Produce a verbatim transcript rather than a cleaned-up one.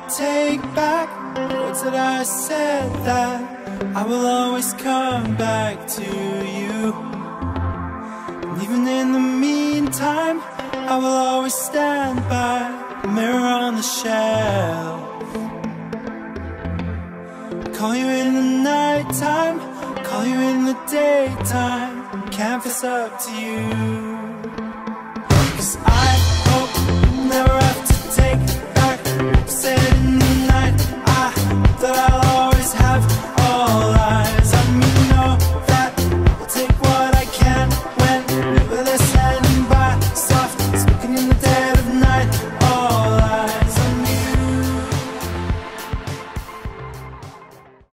take back the words that I said, that I will always come back to you. And even in the meantime, I will always stand by the mirror on the shelf. Call you in the nighttime, call you in the daytime, can't face up to you.